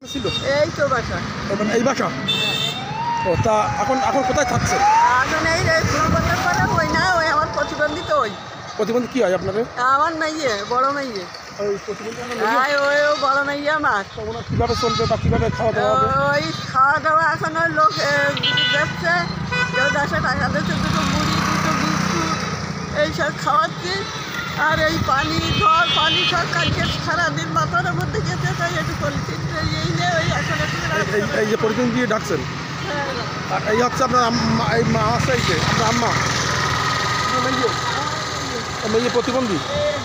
ছিল এই তো বাসা। এই বাসা? ও তা এখন এখন কোথায় থাকছে? এখন এই প্রবন্ধন করে ওই না, ওই আমার প্রতিবন্ধী তো ওই প্রতিবন্ধী কি হয় আপনাদের? আমার মেয়ে, বড় মেয়ে। ওই প্রতিবন্ধী হ্যাঁ, ওই বড় মেয়ে আমার। ওনার কীভাবে চলবে বা কীভাবে খাওয়া দাওয়া হবে? ওই খাওয়া দাওয়া এখন ওই লোক দেখছে, কেউ 10 টাকা দিচ্ছে, দুটো মুড়ি, দুটো বিস্কুট এইসব খাওয়াচ্ছি। আর এই পানি জল পানি সব কালকে সারাদিন মাথার মধ্যে গেছে, তাই একটু পলিথিন এই নিয়ে ওই এখন এই যে প্রতিদিন দিয়ে ডাকছেন, আর এই হচ্ছে আপনার এই মা আছে, এই যে আপনার আম্মা মেয়ে প্রতিবন্ধী।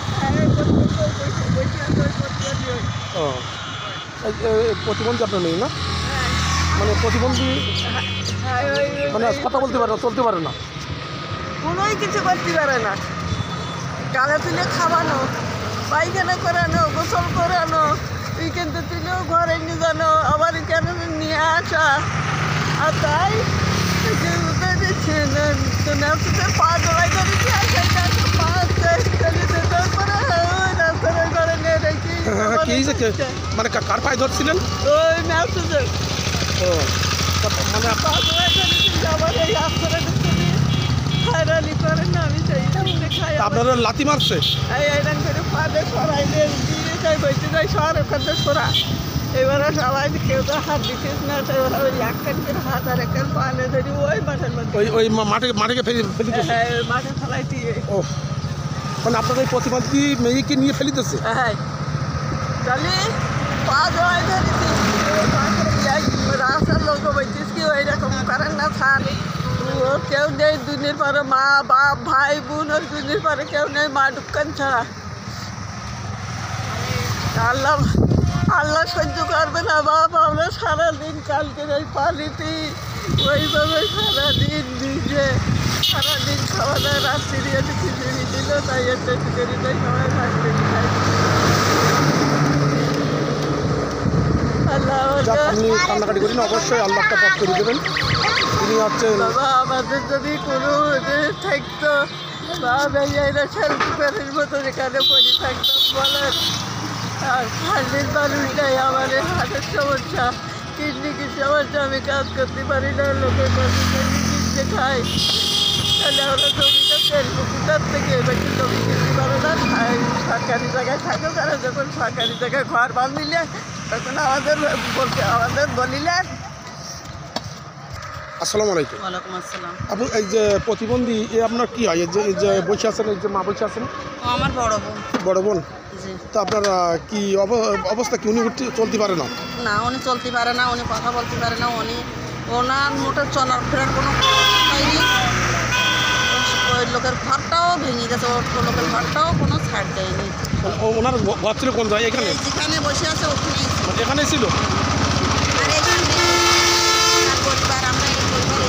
ও প্রতিবন্ধী আপনার মেয়ে না? মানে প্রতিবন্ধী মানে কথা বলতে পারে না, চলতে পারে না, কোনোই কিছু করতে পারে না। গালে তুলে খাওয়ানো, পায়খানা করানো, গোসল করানো, উইকেন্ডে তুলেও ঘরে নিয়ে জানো, আবার কেন নিয়ে আসা। আর তাই পা জড়াই করেছি, মানে কার পায়ে ধরছিলেন? ওই ম্যাচে ও মানে পা জড়াই করেছি, আবার এই আফসারে খায়রালি করে না, আমি সেই খাই। আপনারা লাথি মারছে? এইরকম করে পাদে সরাই দিয়ে যাই, বইতে যাই, সর ওখানে সরা। এবারে সবাই কেউ তো হাত দিচ্ছিস না, এবার ওই একটা করে হাত আর একটা পানে ধরি ওই মাঠের মধ্যে, ওই মাঠে ফেলি হ্যাঁ মাঠে ফেলাই দিয়ে। ও মানে আপনাদের প্রতিবন্ধী মেয়েকে নিয়ে ফেলিতেছে? হ্যাঁ তাহলে পা জড়াই ধরেছি, রাস্তার লোক বলছিস কি ওই রকম করেন না স্যার। ও কেউ নেই দুনির পরে, মা বাপ ভাই বোন ওর দুনির পরে কেউ নেই, মা ঢুকান ছাড়া। আল্লাহ আল্লাহ সহ্য করবে না বাপ, আমরা সারাদিন কালকে ওই পানিতে ওইভাবে সারাদিন ভিজে, সারাদিন খাওয়া দাওয়া, রাত্রি একটু খিচুড়ি দিল, তাই একটু খিচুড়ি দেয়, সবাই থাকতে খাই। আল্লাহ আপনি কান্নাকাটি করি না, অবশ্যই আল্লাহ একটা পথ করে দেবেন। তিনি হচ্ছেন বাবা, আমাদের যদি কোনো থাকতো বা ভাইয়ারা সেলফিপের মতো এখানে পড়ে থাকতাম বলেন। আর হার্টের মানুষটাই আমার হার্টের সমস্যা, কিডনির সমস্যা, আমি কাজ করতে পারি না, লোকের কাছে কিনতে খাই। তাহলে আমরা জমিটা ফেলবো কোথার থেকে? বেশি জমি কিনতে পারো না, সরকারি জায়গায় থাকো, তারা যখন সরকারি জায়গায় ঘর বাঁধিলে তখন আমাদের বলিলেন। আসসালামু আলাইকুম। ওয়ালাইকুম আসসালাম। আপনি এই যে প্রতিবন্ধী, এ আপনার কি হয়? এই যে বসে আছেন, এই যে মা বসে আছেন, আমার বড় বোন। বড় বোন? জি। তো আপনার কি অবস্থা কি? উনি চলতে পারে না? না, উনি চলতে পারে না, উনি কথা বলতে পারে না, ওনার মোটে চলার ফেরার কোনো হয়নি। ওই লোকের ঘরটাও ভেঙে গেছে, ওর লোকের ঘরটাও কোনো ছাড় দেয়নি। ওনার ঘর ছিল কোন জায়গায়? এখানে যেখানে বসে আছে ওখানেই এখানেই ছিল। আর এখানে পরিবার, আমরা এই পরিবার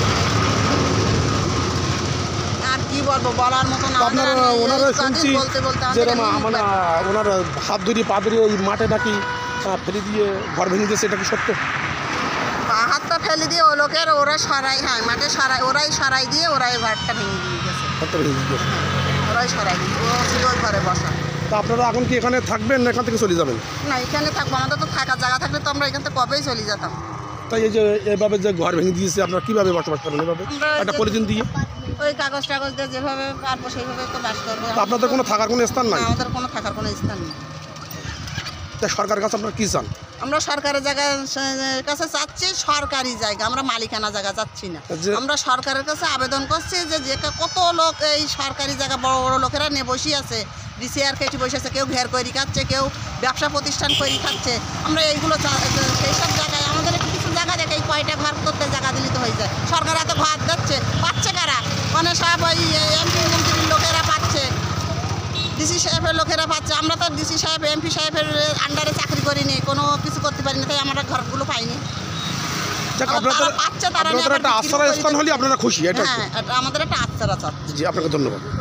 আর কি বলবো, বলার মতো না। আপনারা ওনারা শুনছি বলতে বলতে যেরকম মানে ওনার হাত ধরিয়ে পা ধরিয়ে ওই মাঠে নাকি ফেলে দিয়ে ঘর ভেঙে দিয়েছে, এটা কি সত্য? হাতটা ফেলে দিয়ে ওই লোকের ওরা সরাই, হ্যাঁ মাঠে সরাই, ওরাই সরাই দিয়ে ওরাই ঘরটা ভেঙে দিয়ে গেছে। ঘরটা ভেঙে দিয়েছে, ওরাই সরাই দিয়ে, ও ছিল ওই ঘরে বসা। তা আপনারা এখন কি এখানে থাকবেন না এখান থেকে চলে যাবেন? না, এখানে থাকবো, আমাদের তো থাকার জায়গা থাকলে তো আমরা এখান থেকে কবেই চলে যেতাম। তাই এই যে এভাবে যে ঘর ভেঙে দিয়েছে, আপনারা কীভাবে বসবাস করেন এভাবে একটা পলিথিন দিয়ে? ওই কাগজ টাগজ দিয়ে যেভাবে পারবো সেইভাবে তো বাস করবো। আপনাদের কোনো থাকার কোনো স্থান নাই? আমাদের কোনো থাকার কোনো স্থান নেই। তা সরকারের কাছে আপনারা কী চান? আমরা সরকারের জায়গার কাছে চাচ্ছি সরকারি জায়গা, আমরা মালিকানা জায়গা চাচ্ছি না। আমরা সরকারের কাছে আবেদন করছি যে কত লোক এই সরকারি জায়গা বড় বড় লোকেরা নিয়ে বসে আছে, ডিসিআর কেটে বসে আছে, কেউ ঘের করে খাচ্ছে, কেউ ব্যবসা প্রতিষ্ঠান করে খাচ্ছে। আমরা এইগুলো সেই সব জায়গায় আমাদের একটু কিছু জায়গা দেখে এই কয়টা ঘর করতে জায়গা দিলে তো হয়ে যায়। সরকার এত ঘর দিচ্ছে, পাচ্ছে কারা? মানে সব ওই এমপি মন্ত্রীর লোকেরা পাচ্ছে, ডিসি সাহেবের লোকেরা পাচ্ছে। আমরা তো ডিসি সাহেব এমপি সাহেবের আন্ডারে চাকরি করিনি, কোনো কিছু করতে পারিনি, তাই আমরা ঘরগুলো পাইনি। পাচ্ছে তারা একটা আশ্রয়স্থান হলে আপনারা খুশি? এটা হ্যাঁ, আমাদের একটা আশ্রয়। জি, আপনাকে ধন্যবাদ।